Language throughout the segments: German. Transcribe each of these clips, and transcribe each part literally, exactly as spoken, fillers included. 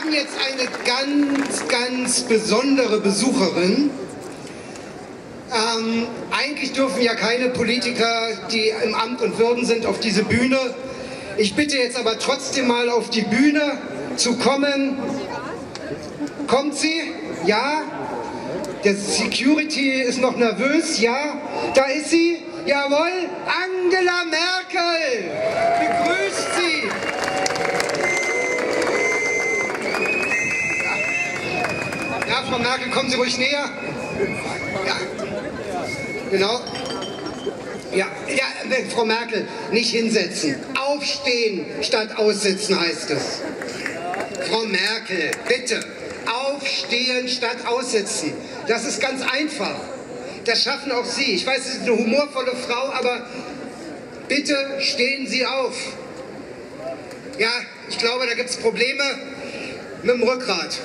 haben jetzt eine ganz, ganz besondere Besucherin. Ähm, eigentlich dürfen ja keine Politiker, die im Amt und Würden sind, auf diese Bühne. Ich bitte jetzt aber trotzdem mal auf die Bühne zu kommen. Kommt sie? Ja? Der Security ist noch nervös. Ja? Da ist sie. Jawohl, Angela Merkel. Begrüßt sie. Ja, Frau Merkel, kommen Sie ruhig näher. Ja, genau. Ja, ja, Frau Merkel, nicht hinsetzen. Aufstehen statt aussitzen heißt es. Frau Merkel, bitte. Aufstehen statt aussitzen. Das ist ganz einfach. Das schaffen auch Sie. Ich weiß, Sie sind eine humorvolle Frau, aber bitte stehen Sie auf. Ja, ich glaube, da gibt es Probleme mit dem Rückgrat.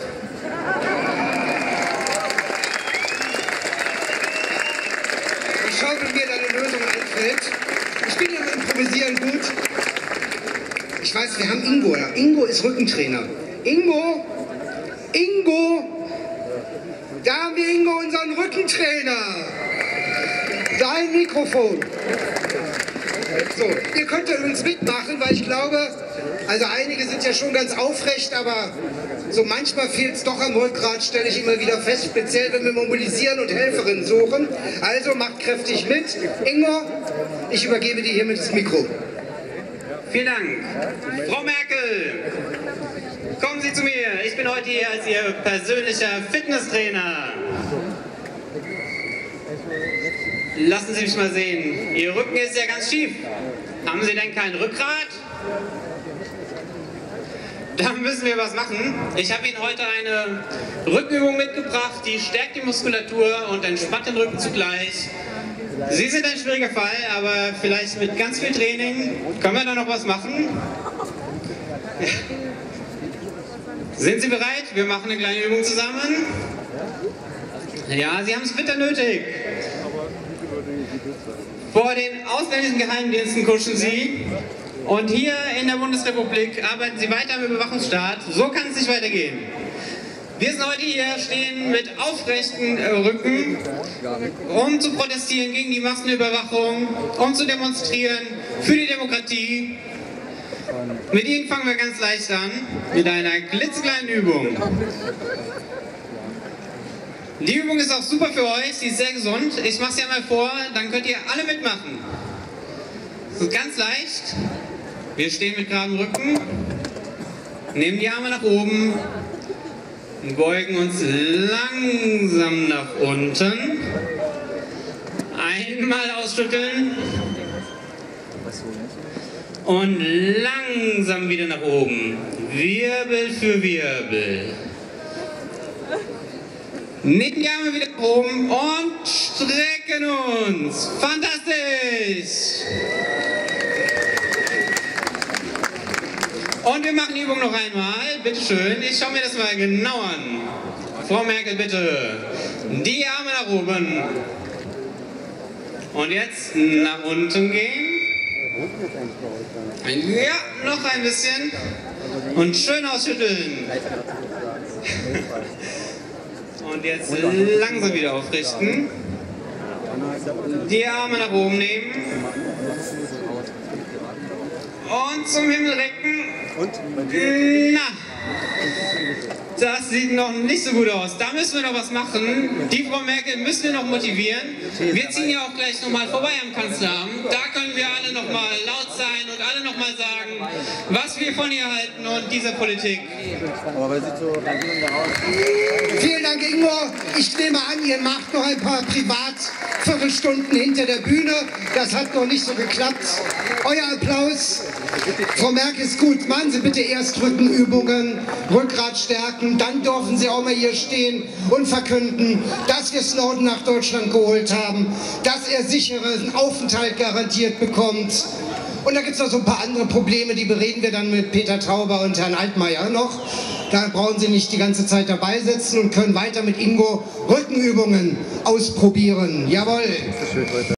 Ich schaue, wie mir da eine Lösung einfällt. Ich bin ja im Improvisieren gut. Ich weiß, wir haben Ingo da. Ingo ist Rückentrainer. Ingo, Ingo, da haben wir Ingo, unseren Rückentrainer. Dein Mikrofon. So, ihr könnt ja übrigens mitmachen, weil ich glaube, also einige sind ja schon ganz aufrecht, aber so manchmal fehlt es doch am Rückgrat, stelle ich immer wieder fest, speziell wenn wir mobilisieren und Helferinnen suchen. Also macht kräftig mit. Ingo, ich übergebe dir hiermit das Mikro. Vielen Dank. Frau Merkel, kommen Sie zu mir. Ich bin heute hier als Ihr persönlicher Fitnesstrainer. Lassen Sie mich mal sehen. Ihr Rücken ist ja ganz schief. Haben Sie denn kein Rückgrat? Da müssen wir was machen. Ich habe Ihnen heute eine Rückenübung mitgebracht, die stärkt die Muskulatur und entspannt den Rücken zugleich. Sie sind ein schwieriger Fall, aber vielleicht mit ganz viel Training können wir da noch was machen. Ja. Sind Sie bereit? Wir machen eine kleine Übung zusammen. Ja, Sie haben es bitter nötig. Vor den ausländischen Geheimdiensten kuschen Sie. Und hier in der Bundesrepublik arbeiten Sie weiter im Überwachungsstaat. So kann es nicht weitergehen. Wir sind heute hier, stehen mit aufrechten Rücken, um zu protestieren gegen die Massenüberwachung, um zu demonstrieren für die Demokratie. Mit Ihnen fangen wir ganz leicht an, mit einer klitzekleinen Übung. Die Übung ist auch super für euch, sie ist sehr gesund. Ich mache sie einmal vor, dann könnt ihr alle mitmachen. Das ist ganz leicht. Wir stehen mit geradem Rücken, nehmen die Arme nach oben und beugen uns langsam nach unten. Einmal ausschütteln und langsam wieder nach oben. Wirbel für Wirbel. Nehmen die Arme wieder nach oben und strecken uns. Fantastisch! Und wir machen die Übung noch einmal. Bitte schön. Ich schaue mir das mal genau an. Frau Merkel, bitte. Die Arme nach oben. Und jetzt nach unten gehen. Ja, noch ein bisschen. Und schön ausschütteln. Und jetzt langsam wieder aufrichten. Die Arme nach oben nehmen. Und zum Himmel recken. Na, das sieht noch nicht so gut aus. Da müssen wir noch was machen. Die Frau Merkel müssen wir noch motivieren. Wir ziehen ja auch gleich nochmal vorbei am Kanzleramt. Da können wir alle nochmal laut sein und alle nochmal sagen, was wir von ihr halten und dieser Politik. Vielen Dank, Ingo. Ich nehme an, ihr macht noch ein paar Privat-Viertelstunden hinter der Bühne. Das hat noch nicht so geklappt. Euer Applaus. Frau Merkel ist gut. Machen Sie bitte erst Rückenübungen, Rückgrat stärken. Dann dürfen Sie auch mal hier stehen und verkünden, dass wir Snowden nach Deutschland geholt haben, dass er sicheren Aufenthalt garantiert bekommt. Und da gibt es noch so ein paar andere Probleme, die bereden wir dann mit Peter Tauber und Herrn Altmaier noch. Da brauchen Sie nicht die ganze Zeit dabei sitzen und können weiter mit Ingo Rückenübungen ausprobieren. Jawohl.